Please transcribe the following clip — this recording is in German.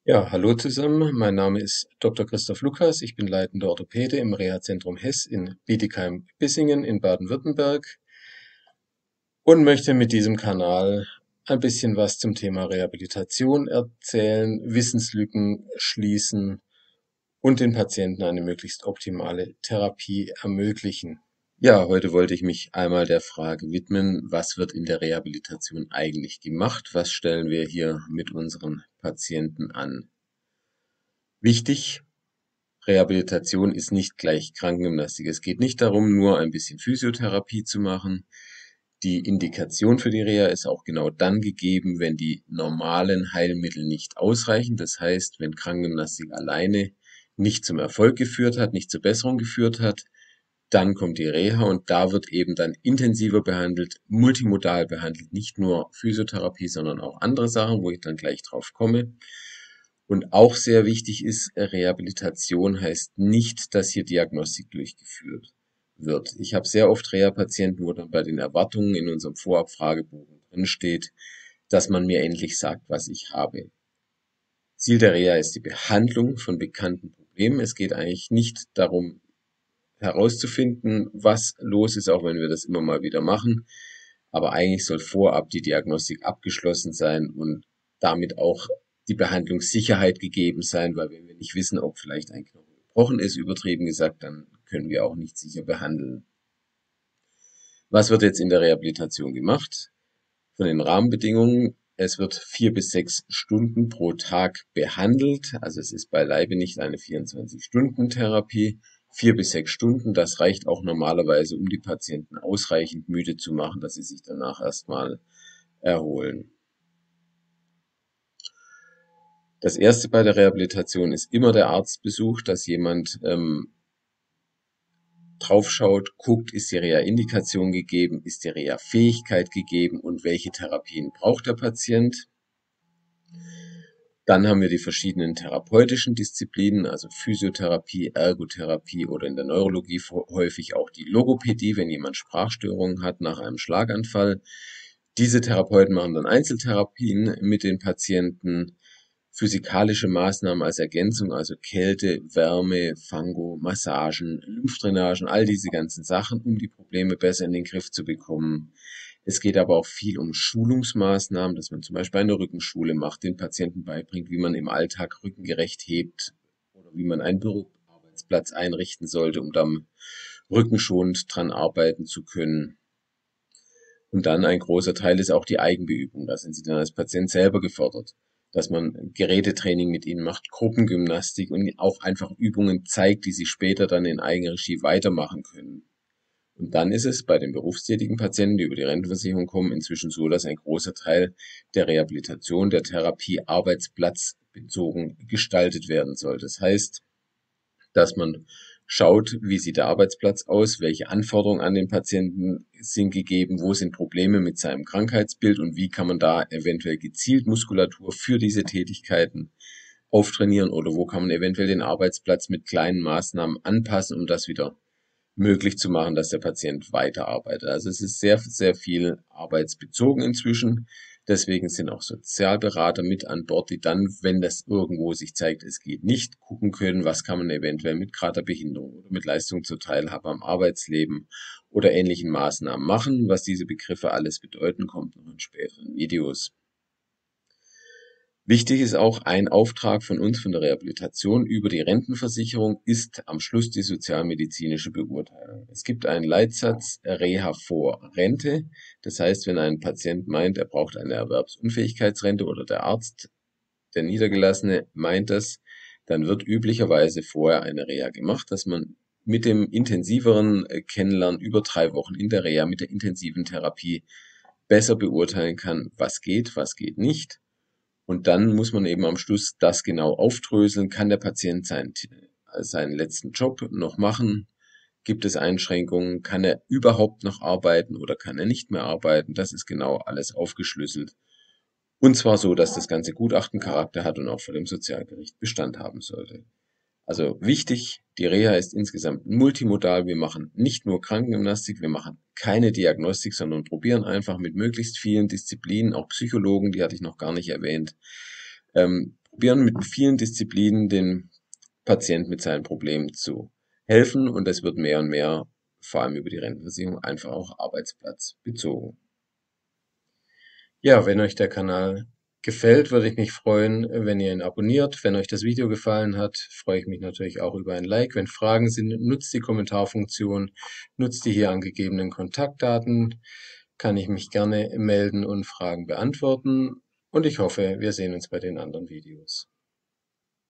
Ja, hallo zusammen. Mein Name ist Dr. Christoph Lukas. Ich bin leitender Orthopäde im Reha-Zentrum Hess in Bietigheim-Bissingen in Baden-Württemberg und möchte mit diesem Kanal ein bisschen was zum Thema Rehabilitation erzählen, Wissenslücken schließen und den Patienten eine möglichst optimale Therapie ermöglichen. Ja, heute wollte ich mich einmal der Frage widmen, was wird in der Rehabilitation eigentlich gemacht? Was stellen wir hier mit unseren Patienten an? Wichtig: Rehabilitation ist nicht gleich Krankengymnastik. Es geht nicht darum, nur ein bisschen Physiotherapie zu machen. Die Indikation für die Reha ist auch genau dann gegeben, wenn die normalen Heilmittel nicht ausreichen. Das heißt, wenn Krankengymnastik alleine nicht zum Erfolg geführt hat, nicht zur Besserung geführt hat, dann kommt die Reha und da wird eben dann intensiver behandelt, multimodal behandelt, nicht nur Physiotherapie, sondern auch andere Sachen, wo ich dann gleich drauf komme. Und auch sehr wichtig ist, Rehabilitation heißt nicht, dass hier Diagnostik durchgeführt wird. Ich habe sehr oft Reha-Patienten, wo dann bei den Erwartungen in unserem Vorabfragebogen drin steht, dass man mir endlich sagt, was ich habe. Ziel der Reha ist die Behandlung von bekannten Problemen. Es geht eigentlich nicht darum, herauszufinden, was los ist, auch wenn wir das immer mal wieder machen. Aber eigentlich soll vorab die Diagnostik abgeschlossen sein und damit auch die Behandlungssicherheit gegeben sein, weil wenn wir nicht wissen, ob vielleicht ein Knochen gebrochen ist, übertrieben gesagt, dann können wir auch nicht sicher behandeln. Was wird jetzt in der Rehabilitation gemacht? Von den Rahmenbedingungen: Es wird 4 bis 6 Stunden pro Tag behandelt. Also es ist beileibe nicht eine 24-Stunden-Therapie. 4 bis 6 Stunden, das reicht auch normalerweise, um die Patienten ausreichend müde zu machen, dass sie sich danach erstmal erholen. Das erste bei der Rehabilitation ist immer der Arztbesuch, dass jemand draufschaut, guckt, ist die Reha-Indikation gegeben, ist die Reha-Fähigkeit gegeben und welche Therapien braucht der Patient. Dann haben wir die verschiedenen therapeutischen Disziplinen, also Physiotherapie, Ergotherapie oder in der Neurologie häufig auch die Logopädie, wenn jemand Sprachstörungen hat nach einem Schlaganfall. Diese Therapeuten machen dann Einzeltherapien mit den Patienten, physikalische Maßnahmen als Ergänzung, also Kälte, Wärme, Fango, Massagen, Lymphdrainagen, all diese ganzen Sachen, um die Probleme besser in den Griff zu bekommen. Es geht aber auch viel um Schulungsmaßnahmen, dass man zum Beispiel eine Rückenschule macht, den Patienten beibringt, wie man im Alltag rückengerecht hebt oder wie man einen Büroarbeitsplatz einrichten sollte, um dann rückenschonend dran arbeiten zu können. Und dann ein großer Teil ist auch die Eigenbeübung. Da sind sie dann als Patient selber gefordert, dass man Gerätetraining mit ihnen macht, Gruppengymnastik und auch einfach Übungen zeigt, die sie später dann in Eigenregie weitermachen können. Und dann ist es bei den berufstätigen Patienten, die über die Rentenversicherung kommen, inzwischen so, dass ein großer Teil der Rehabilitation, der Therapie arbeitsplatzbezogen gestaltet werden soll. Das heißt, dass man schaut, wie sieht der Arbeitsplatz aus, welche Anforderungen an den Patienten sind gegeben, wo sind Probleme mit seinem Krankheitsbild und wie kann man da eventuell gezielt Muskulatur für diese Tätigkeiten auftrainieren oder wo kann man eventuell den Arbeitsplatz mit kleinen Maßnahmen anpassen, um das wieder möglich zu machen, dass der Patient weiterarbeitet. Also es ist sehr, sehr viel arbeitsbezogen inzwischen. Deswegen sind auch Sozialberater mit an Bord, die dann, wenn das irgendwo sich zeigt, es geht nicht, gucken können, was kann man eventuell mit gerade der Behinderung oder mit Leistung zur Teilhabe am Arbeitsleben oder ähnlichen Maßnahmen machen. Was diese Begriffe alles bedeuten, kommt noch in späteren Videos. Wichtig ist auch, ein Auftrag von uns von der Rehabilitation über die Rentenversicherung ist am Schluss die sozialmedizinische Beurteilung. Es gibt einen Leitsatz Reha vor Rente. Das heißt, wenn ein Patient meint, er braucht eine Erwerbsunfähigkeitsrente oder der Arzt, der Niedergelassene, meint das, dann wird üblicherweise vorher eine Reha gemacht, dass man mit dem intensiveren Kennenlernen über 3 Wochen in der Reha mit der intensiven Therapie besser beurteilen kann, was geht nicht. Und dann muss man eben am Schluss das genau aufdröseln. Kann der Patient seinen letzten Job noch machen? Gibt es Einschränkungen? Kann er überhaupt noch arbeiten oder kann er nicht mehr arbeiten? Das ist genau alles aufgeschlüsselt. Und zwar so, dass das ganze Gutachten Charakter hat und auch vor dem Sozialgericht Bestand haben sollte. Also wichtig, die Reha ist insgesamt multimodal. Wir machen nicht nur Krankengymnastik, wir machen keine Diagnostik, sondern probieren einfach mit möglichst vielen Disziplinen, auch Psychologen, die hatte ich noch gar nicht erwähnt, probieren mit vielen Disziplinen den Patienten mit seinen Problemen zu helfen und es wird mehr und mehr, vor allem über die Rentenversicherung, einfach auch arbeitsplatzbezogen. Ja, wenn euch der Kanal gefällt, würde ich mich freuen, wenn ihr ihn abonniert. Wenn euch das Video gefallen hat, freue ich mich natürlich auch über ein Like. Wenn Fragen sind, nutzt die Kommentarfunktion, nutzt die hier angegebenen Kontaktdaten, kann ich mich gerne melden und Fragen beantworten. Und ich hoffe, wir sehen uns bei den anderen Videos.